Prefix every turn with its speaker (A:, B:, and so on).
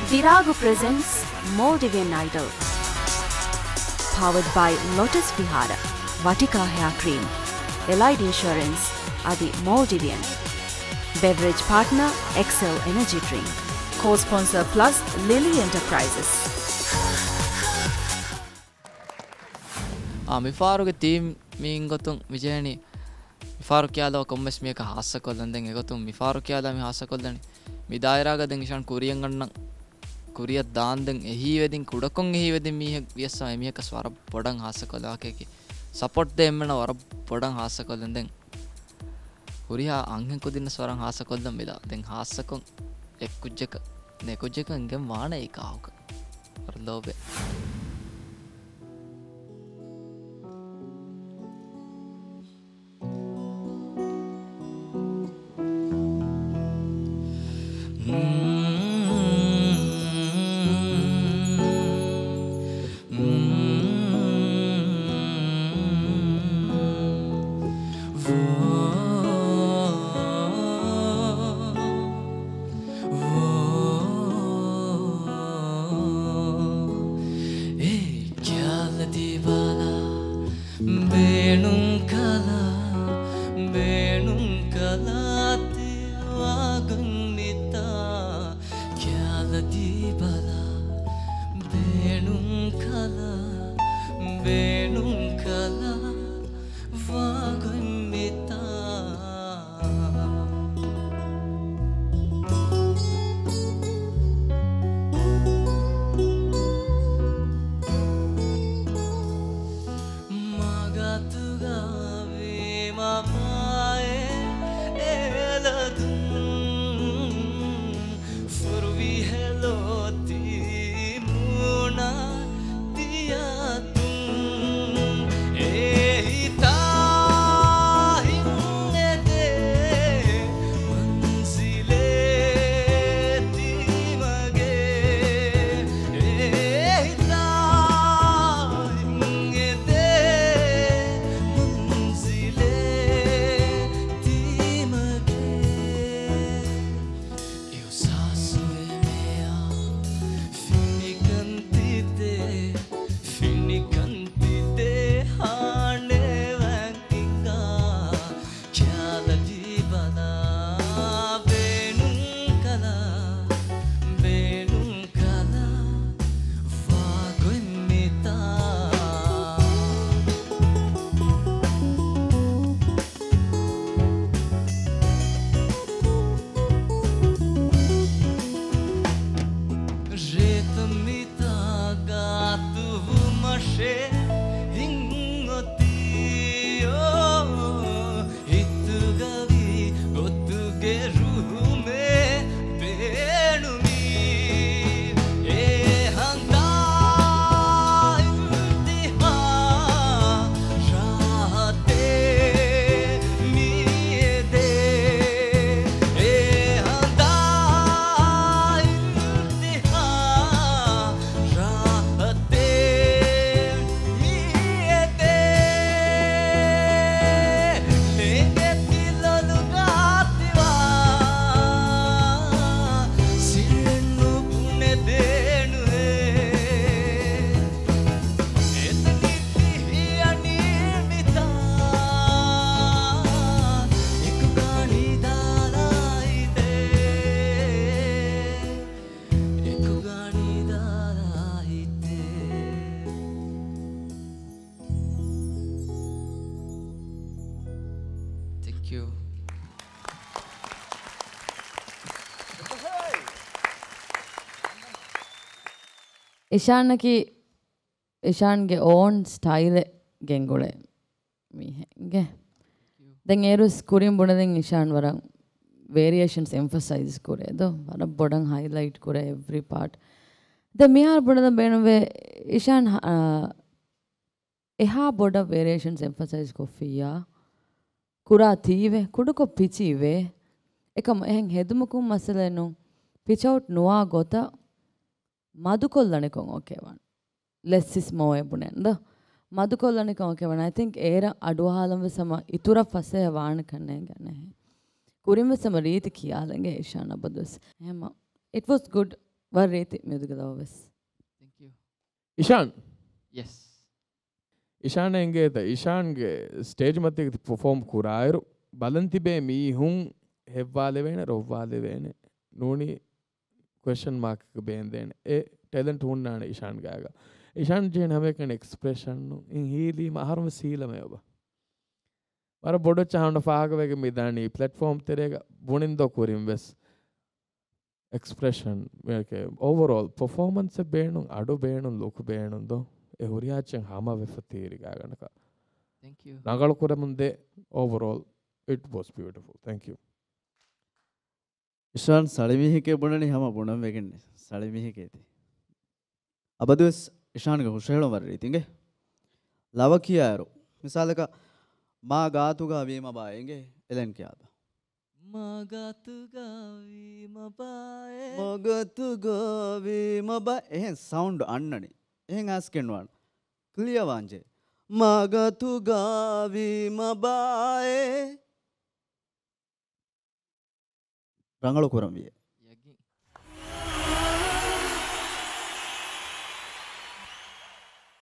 A: Virago presents Maldivian Idol. Powered by Lotus Vihara, Vatika Hair Cream, Elite Insurance, Adi Maldivian. Beverage partner, Excel Energy Drink. Co-sponsor plus Lily Enterprises.
B: මිෆාරුගේ තීම් මීන් ගොතුන් විජයනි මිෆාරු කියලා කොම්මස් මේක හාස්සකොල්ලන් දැන් ඒගොතුන් මිෆාරු කියලා මේ හාස්සකොල්ලනි මේ දායරාග දැන් ඉෂාන් කුරියන් ගන්න කුරිය දාන් දැන් එහි වෙදින් කුඩකොන් එහි වෙදින් මීහ වියස්සම මේක ස්වර පොඩන් හාස්සකොල්ලා කේකි සපෝට් දෙම්මන වර පොඩන් හාස්සකොල්ලන් දැන් කුරියා අංගෙන් කුදින්න ස්වරන් හාස්සකොල්ලන් මෙලා දැන් හාස්සකොන් එක්කුජ්ජක නෙකුජ්ජක ඉංගෙන් වාන ඒකාවක වර ලෝබේ
C: ඉෂාන්ගේ ඕන් ස්ටයිල් ගෙන්ගොලේ මීහෙන්ගේ දැන් ඒරුස් කුරින් බුණදෙන් ඉෂාන් වරන් variations emphasize kuredo vara bodan highlight kure every part the mihar bodan benuve ishan eha boda variations emphasize kofiya kura thive kuduko pichive ekam ehen hedumukum masalenu pitch out nuwa gota madukollane kon okay one less is more ebunenda madukollane kon okay one I think era aduhalam sama itura fase waan kanne ganne Kurimma sama reeti kiyalange Ishana badus. It was good. වර්රීති මෙදුගලවස්
B: thank you
D: Ishan
B: yes
D: ඉෂානයන්ගේද ඉෂාන්ගේ stage මතයක පොෆෝම් කුරායරු බලන්තිබේ මීහුන් හෙව්වාලෙවෙන රොව්වාලෙවෙන නූනි question mark බේන්දෙන් ඒ ටැලන්ට් හුන්නාන ඉෂාන් ගාග ඉෂාන් ජේන හැමකන එක්ස්ප්‍රෙෂන් ඉන් හීලීම අහරම සීලමය ඔබ වර බොඩ චහන්න ෆාගවගේ මිදානී ප්ලට්ෆෝම් තෙරේග බුණින්දො කුරින් වෙස් එක්ස්ප්‍රෙෂන් ඕවරෝල් පොෆෝමන්ස බේනුම් අඩු බේනුම් ලොකු බේනුම්දො එහුරියාච්චෙන් හම වෙෆ තීරිගාගනක
B: thank you
D: නගල කුරමුන්දේ overall it was beautiful thank you
E: Ishan සලිමිහිකේ බුණනි හැම බුණම් වෙගෙන්නේ සලිමිහිකේති අබදුස් ඉෂාන්ගේ හුෂේලොම වර්රීතිගේ ලව කියාරු මිසාලක මා ගාතුගා වීම බායෙන්ගේ එලෙන් කියාද
B: මගතුගා වීම බායේ
E: මගතුගා වීම බා එහෙන් සවුන්ඩ් අන්නනි එහෙන් ආස්කෙන්වන් ක්ලියර් වංජේ මගතුගා වීම බායේ රංගල කුරම් විය